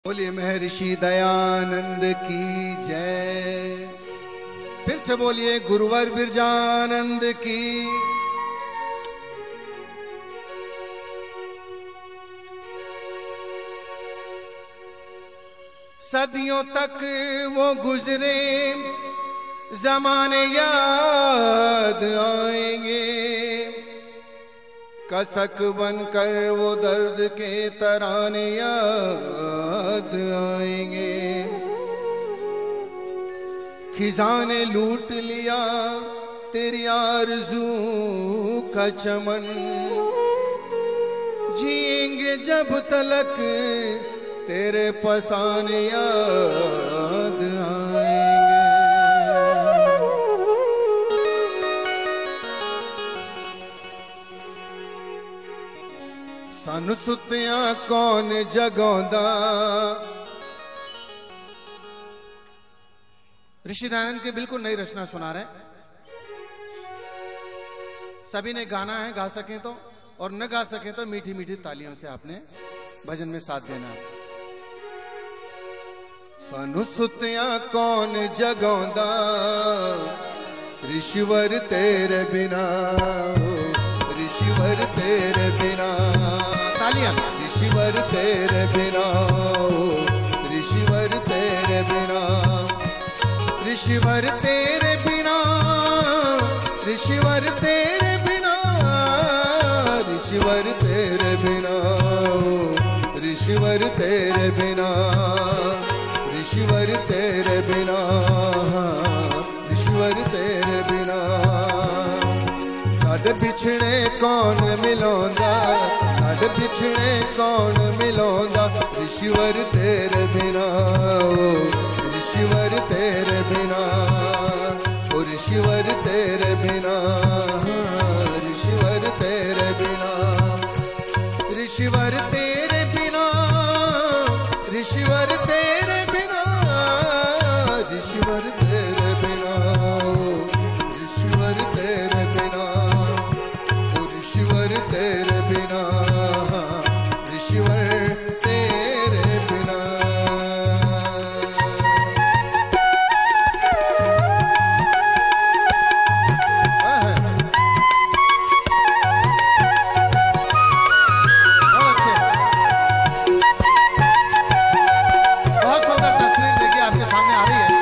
बोलिए महर्षि दयानंद की जय। फिर से बोलिए गुरुवर बिरजानंद की। सदियों तक वो गुजरे जमाने याद आएंगे, कसक बनकर वो दर्द के तराने याद आएंगे। खिज़ां ने लूट लिया तेरी आरज़ू का चमन, जिएंगे जब तलक तेरे फसाने याद आएंगे। सानू सुत्तियां कौन जगांदा। ऋषि दयानंद की बिल्कुल नई रचना सुना रहे। सभी ने गाना है, गा सकें तो, और न गा सकें तो मीठी मीठी तालियों से आपने भजन में साथ देना। सानू सुत्तियां कौन जगांदा, ऋषिवर तेरे बिना, ऋषिवर तेरे बिना। तालियां। ऋषिवर तेरे बिना, ऋषिवर तेरे बिना, ऋषिवर तेरे बिना, ऋषिवर तेरे बिना, ऋषिवर तेरे बिना, ऋषिवर तेरे बिना, ऋषिवर तेरे बिना, ऋषिवर तेरे बिना। साढ़े बिछड़े कौन मिलांदा, साढ़े बिछड़े कौन मिलांदा, ऋषिवर तेरे बिना, ऋषिवर तेरे बिना, ओ ऋषिवर तेरे बिना, ऋषिवर तेरे बिना, ऋषिवर तेरे बिना, ऋषिवर तेरे बिना, ऋषिवर तेरे बिना, ऋषिवर तेरे बिना, ऋषिवर तेरे बिना, ऋषिवर तेरे बिना। बहुत अच्छे, बहुत सुंदर तस्वीर देखिए आपके सामने आ रही है।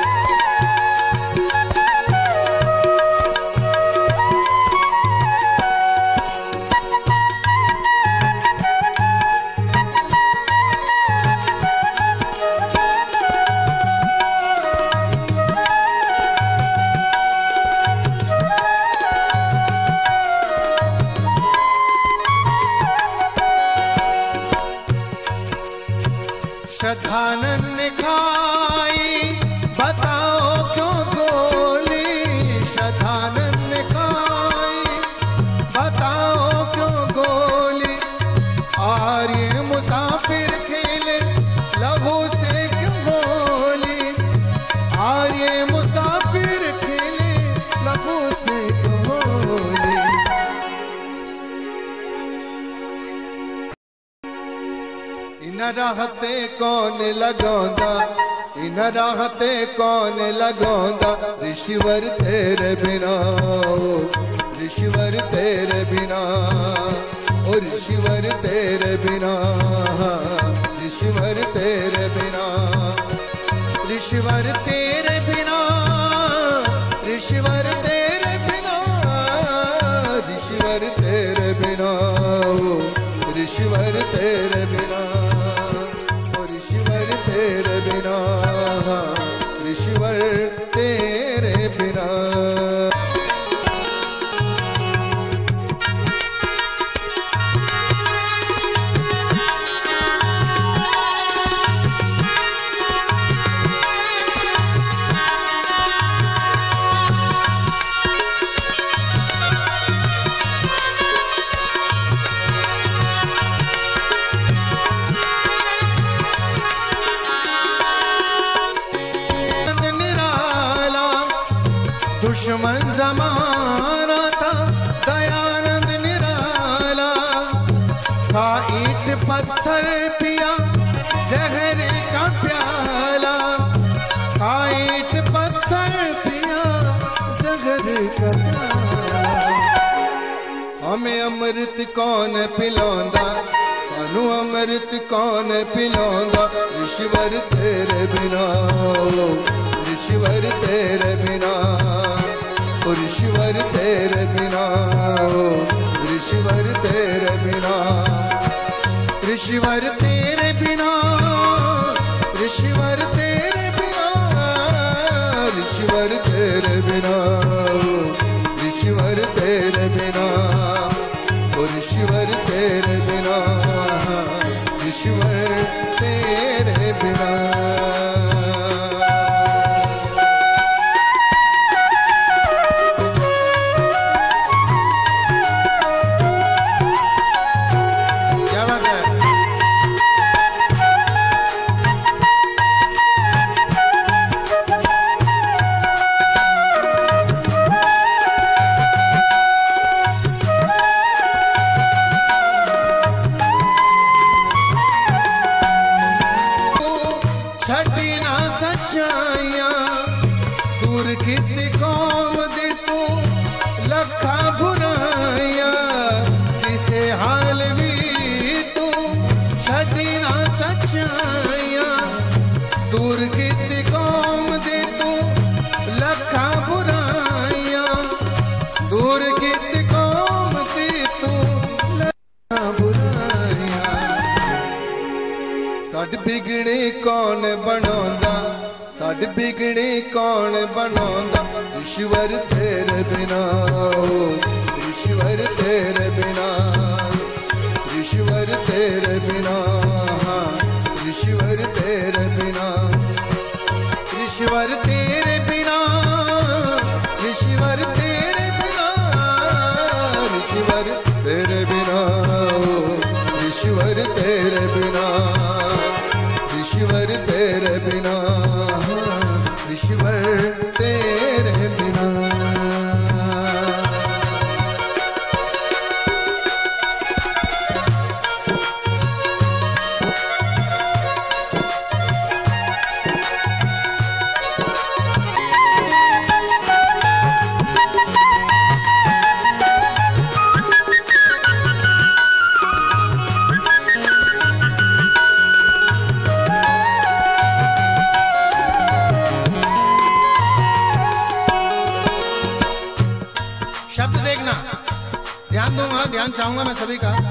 श्रद्धानंद ने खाई बताओ क्यों गोली, श्रद्धानंद ने खाई बताओ क्यों गोली। आर्य मुसाफिर खेले लहू से क्यों होली, आर्य मुसाफिर खेले लहू से क्यों होली। इन राहते कौन लगांदा, इन राहते कौन लगांदा, ऋषिवर तेरे बिना, ऋषिवर तेरे बिना, ओ ऋषिवर तेरे बिना, ऋषिवर तेरे बिना, ऋषिवर तेरे बिना, ऋषिवर तेरे बिना, ऋषिवर तेरे बिना, ऋषिवर तेरे बिना, तेरे बिना, ऋषिवर तेरे बिना। का प्याला, काईट पत्थर पिया जगर का प्याला। हमें अमृत कौन पिलांदा, सानू अमृत कौन पिलांदा, ईश्वर तेरे बिना, ईश्वर तेरे बिना, ईश्वर तेरे बिना, ईश्वर तेरे बिना, ईश्वर तेरे बिना, ईश्वर तेरे बिना, ईश्वर तेरे बिना, ईश्वर तेरे बिना, ईश्वर तेरे बिना, ईश्वर तेरे बिना। दूर कित कौम दे तू लखा बुराया, किसे हाल भी तू छड़ी ना सच्चाया। दूर कित कौम दे तू लखा बुराया, दूर कित कौम दे तू लखा बुराया। साड बिगड़े कौन बनांदा, साड बिगड़े कौन बनांदा, ईश्वर तेरे बिना, ईश्वर तेरे बिना, ईश्वर तेरे बिना, ईश्वर तेरे बिना, ईश्वर तेरे बिना, ईश्वर तेरे बिना, ईश्वर तेरे बिना, ईश्वर तेरे बिना, ईश्वर तेरे बिना, ईश्वर तेरे बिना। शब्द देखना, ध्यान दूंगा, ध्यान चाहूंगा मैं सभी का।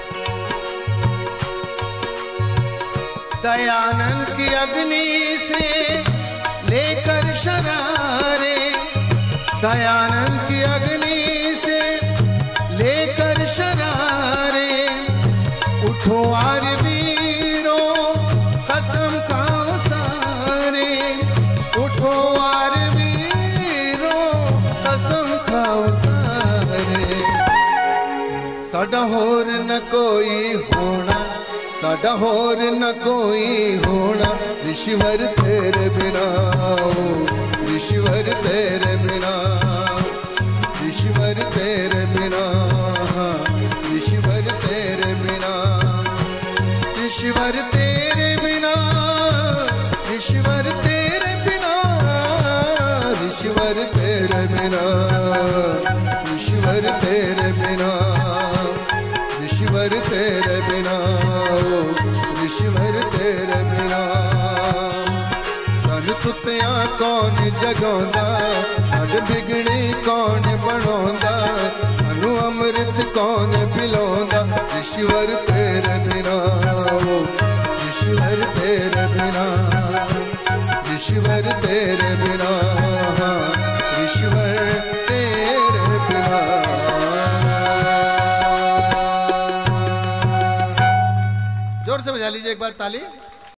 दयानंद की अग्नि से लेकर शरारे, दयानंद की अग्नि से लेकर शरारे, उठो आर वीरो कसम खाओ सारे, उठो आर वीरो कसम खाओ सारे। साडा होर न कोई होना, साडा होर न कोई होना, ईश्वर तेरे बिना, ईश्वर तेरे बिना, ईश्वर तेरे बिना, ईश्वर तेरे बिना, ईश्वर तेरे बिना, ईश्वर तेरे बिना, ईश्वर तेरे बिना, ईश्वर तेरे बिना, ईश्वर तेरे बिना, ईश्वर तेरे बिना। सानू सुत्तिया कौन जगांदा, साडे बिगड़े कौन बनांदा, सानू अमृत कौन पिलांदा, ईश्वर तेरे बिना, ईश्वर तेरे बिना, ईश्वर तेरे बिना, ईश्वर तेरे बिना। जोर से बजा लीजिए एक बार ताली।